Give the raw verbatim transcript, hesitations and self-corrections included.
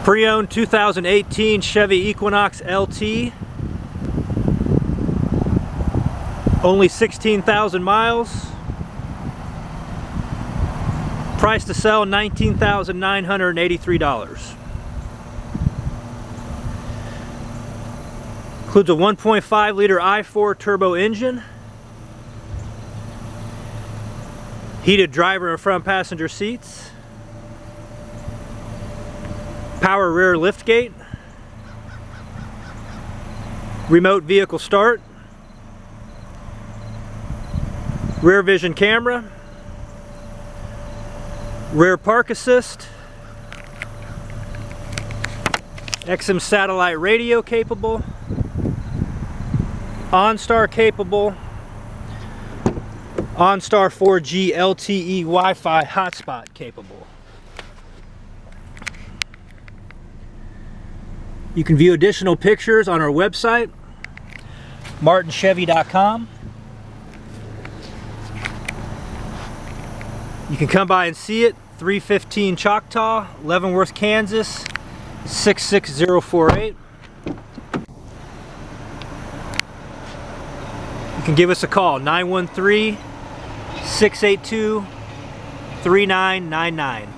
Pre-owned two thousand eighteen Chevy Equinox L T. Only sixteen thousand miles. Price to sell nineteen thousand nine hundred eighty-three dollars. Includes a one point five liter I four turbo engine. Heated driver and front passenger seats. Power rear liftgate. Remote vehicle start. Rear vision camera. Rear park assist. X M satellite radio capable. OnStar capable. OnStar four G L T E Wi-Fi hotspot capable. You can view additional pictures on our website, martin chevy dot com. You can come by and see it, three fifteen Choctaw, Leavenworth, Kansas, six six zero four eight. You can give us a call, nine one three, six eight two, three nine nine nine.